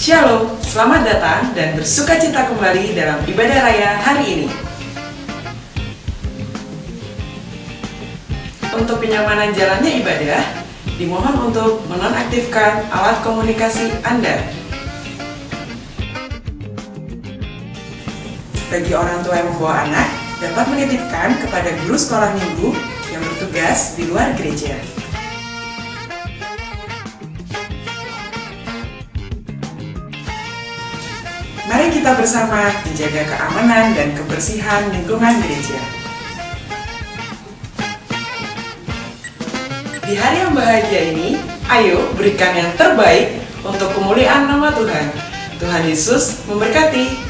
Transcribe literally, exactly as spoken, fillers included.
Shalom, selamat datang dan bersukacita kembali dalam ibadah raya hari ini. Untuk kenyamanan jalannya ibadah, dimohon untuk menonaktifkan alat komunikasi Anda. Bagi orang tua yang membawa anak, dapat menitipkan kepada guru sekolah minggu yang bertugas di luar gereja. Mari kita bersama menjaga keamanan dan kebersihan lingkungan gereja. Di hari yang bahagia ini, ayo berikan yang terbaik untuk kemuliaan nama Tuhan. Tuhan Yesus memberkati.